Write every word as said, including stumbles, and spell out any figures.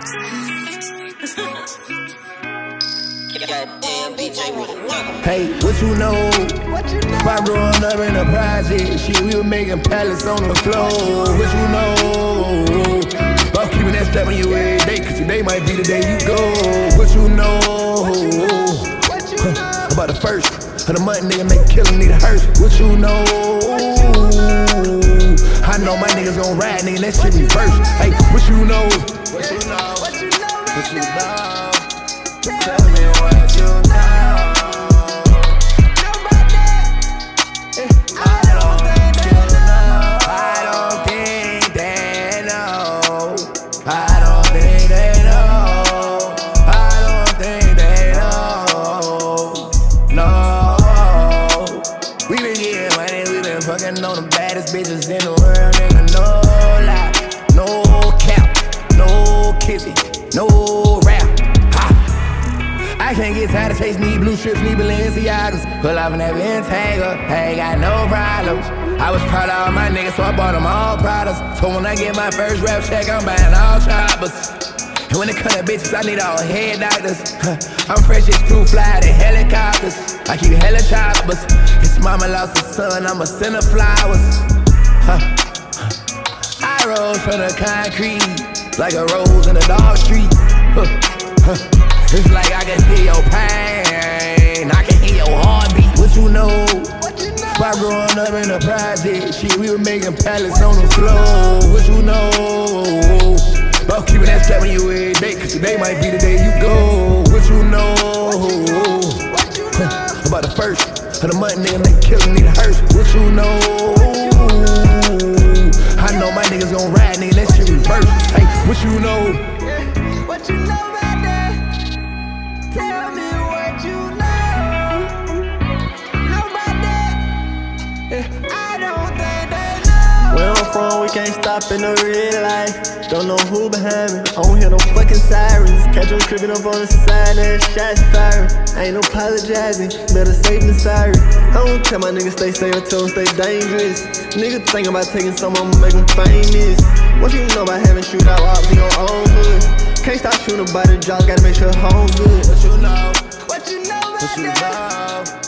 Hey, what you know? By growing up in the project, shit, we were making pallets on the floor. What you know? About keeping that step on you every day, cause today might be the day you go. What you know? Huh, about the first of the month, nigga make killin', need a hearse. What you know? I know my niggas gon' ride, nigga, that shit reverse. Hey, what you know? What you know? What you know? What you know? Tell me what you know. Fucking on the baddest bitches in the world, nigga, no lie, no cap, no kissing, no rap, ha. I can't get tired of chasing these blue strips, these Balenciagas. Pull off in that Bentayga, I ain't got no problems. I was proud of all my niggas, so I bought them all products. So when I get my first rap check, I'm buying all choppers. And when it comes to bitches, I need all head doctors. Huh. I'm fresh as fruit fly to helicopters. I keep hella choppers. His mama lost a son, I'ma send her flowers. Huh. I rose from the concrete like a rose in a dark street. Huh. Huh. It's like I can feel your pain, I can hear your heartbeat. What you know? What you know? By growing up in the project, shit, we were making pallets on the floor. What you know? About keeping that step on you every day, cause today might be the day you go. What you know? What you know? Huh, about the first of the month, nigga make killin', need a hearse. What you know? I know my niggas gon' ride, nigga, that shit reverse. Hey, what you know? What you know about that? Tell me what you know. Know about that? I don't think they know. Where I'm from, we can't stop in the red light. Don't know who behind me, I don't hear no fucking sirens. Catch them creeping up on the side, and shots firing. I ain't no apologizing, better safe than sorry. I don't tell my niggas stay safe, I tell them stay dangerous. Nigga think about taking some, I'ma make them famous. What you know about having shootout ops in your own hood? Can't stop shooting by the jaw, gotta make sure home good. What you know? What you know about What you that? know?